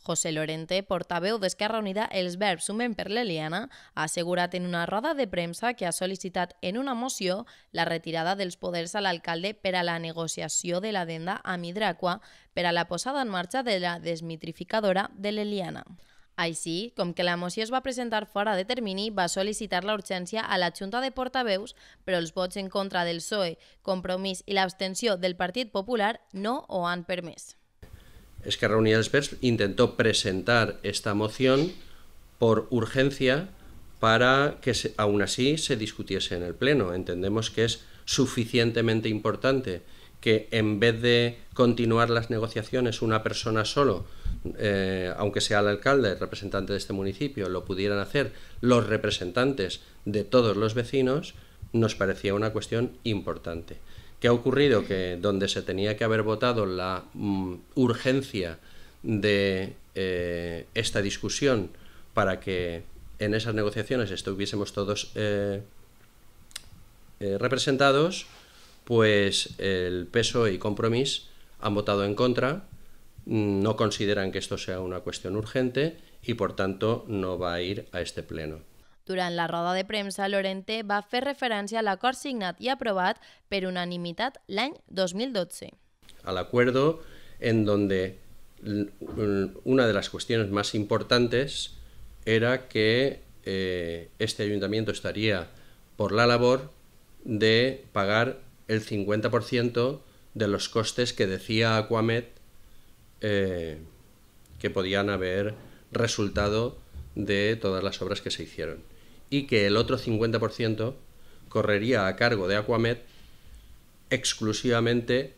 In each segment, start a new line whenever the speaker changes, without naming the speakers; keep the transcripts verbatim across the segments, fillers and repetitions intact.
José Lorente, portaveu d'Esquerra Unida, els verbs sumen per l'Eliana, ha assegurat en una roda de premsa que ha sol·licitat en una moció la retirada dels poders a l'alcalde per a la negociació de l'adenda amb Hidraqua per a la posada en marxa de la desmitrificadora de l'Eliana. Així, com que la moció es va presentar fora de termini, va sol·licitar la urgència a la Junta de Portaveus, però els vots en contra del P S O E, Compromís i l'abstenció del Partit Popular no ho han permès.
Esquerra Unida dels Verds intentó presentar esta moción por urgencia para que se, aún así se discutiese en el Pleno. Entendemos que es suficientemente importante que en vez de continuar las negociaciones una persona solo, eh, aunque sea el alcalde, el representante de este municipio, lo pudieran hacer los representantes de todos los vecinos, nos parecía una cuestión importante. ¿Qué ha ocurrido? Que donde se tenía que haber votado la mm, urgencia de eh, esta discusión para que en esas negociaciones estuviésemos todos eh, eh, representados, pues el P S O E y Compromís han votado en contra, no consideran que esto sea una cuestión urgente y por tanto no va a ir a este pleno.
Durant la roda de premsa, Lorente va fer referència a l'acord signat i aprovat per unanimitat l'any dos mil dotze.
Al acuerdo en donde una de las cuestiones más importantes era que eh, este ayuntamiento estaría por la labor de pagar el cincuenta por ciento de los costes que decía Aquamet eh, que podían haber resultado de todas las obras que se hicieron, y que el otro cincuenta por ciento correría a cargo de Aquamet exclusivamente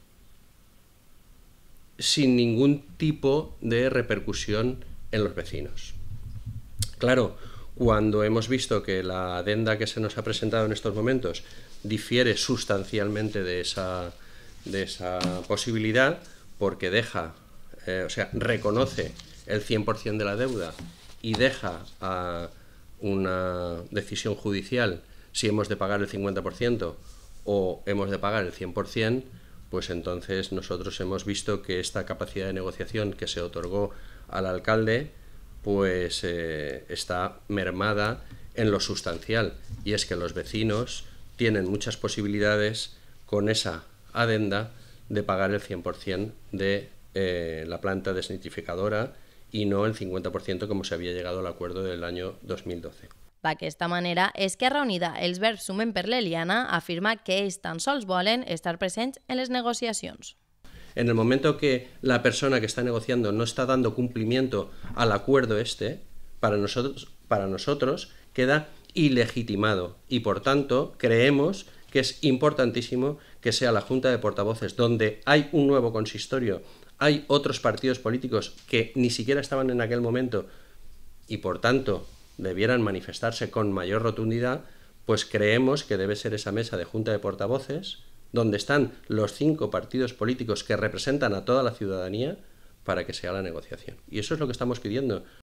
sin ningún tipo de repercusión en los vecinos. Claro, cuando hemos visto que la adenda que se nos ha presentado en estos momentos difiere sustancialmente de esa, de esa posibilidad, porque deja, eh, o sea, reconoce el cien por ciento de la deuda y deja a una decisión judicial si hemos de pagar el cincuenta por ciento o hemos de pagar el cien por ciento, pues entonces nosotros hemos visto que esta capacidad de negociación que se otorgó al alcalde pues eh, está mermada en lo sustancial, y es que los vecinos tienen muchas posibilidades con esa adenda de pagar el cien por ciento de eh, la planta desnitrificadora y no el cincuenta por ciento como se había llegado al acuerdo del año dos mil doce.
D'aquesta manera, Esquerra Unida, els verbs sumen per l'Eliana, afirma que ells tan sols volen estar presents en les negociacions.
En el momento que la persona que está negociando no está dando cumplimiento al acuerdo este, para nosotros, para nosotros queda ilegitimado, y por tanto creemos que es importantísimo que sea la Junta de Portavoces, donde hay un nuevo consistorio, hay otros partidos políticos que ni siquiera estaban en aquel momento y por tanto debieran manifestarse con mayor rotundidad, pues creemos que debe ser esa mesa de Junta de Portavoces donde están los cinco partidos políticos que representan a toda la ciudadanía para que sea la negociación. Y eso es lo que estamos pidiendo.